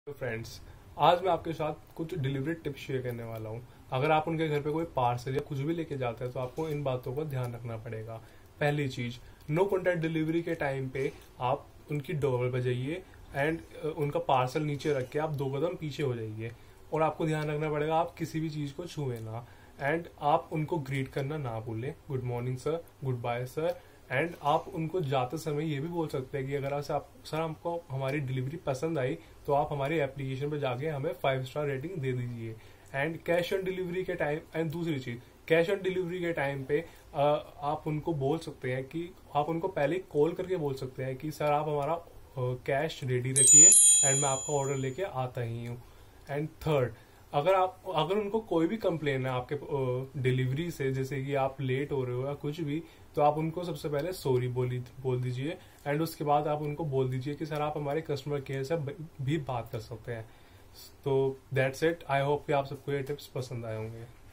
तो फ्रेंड्स, आज मैं आपके साथ कुछ डिलीवरी टिप्स शेयर करने वाला हूँ। अगर आप उनके घर पे कोई पार्सल या कुछ भी लेके जाते हैं तो आपको इन बातों का ध्यान रखना पड़ेगा। पहली चीज, नो कॉन्टैक्ट डिलीवरी के टाइम पे आप उनकी डोर बजाइए एंड उनका पार्सल नीचे रख के आप 2 कदम पीछे हो जाइए। और आपको ध्यान रखना पड़ेगा आप किसी भी चीज को छुए ना। एंड आप उनको ग्रीट करना ना भूलें, good morning sir, goodbye sir. And आप उनको जाते समय ये भी बोल सकते हैं कि अगर आप सर हमको हमारी डिलीवरी पसंद आई तो आप हमारी एप्लीकेशन पे जाके हमें 5 स्टार रेटिंग दे दीजिए। एंड कैश ऑन डिलीवरी के टाइम, एंड दूसरी चीज, कैश ऑन डिलीवरी के टाइम पे आप उनको बोल सकते हैं कि आप उनको पहले कॉल करके बोल सकते हैं कि सर आप हमारा कैश रेडी रखिए एंड मैं आपका ऑर्डर लेके आता ही हूँ। एंड थर्ड, अगर उनको कोई भी कंप्लेन है आपके डिलीवरी से, जैसे कि आप लेट हो रहे हो या कुछ भी, तो आप उनको सबसे पहले सॉरी बोल दीजिए। एंड उसके बाद आप उनको बोल दीजिए कि सर आप हमारे कस्टमर केयर से भी बात कर सकते हैं। तो दैट्स इट। आई होप कि आप सबको ये टिप्स पसंद आए होंगे।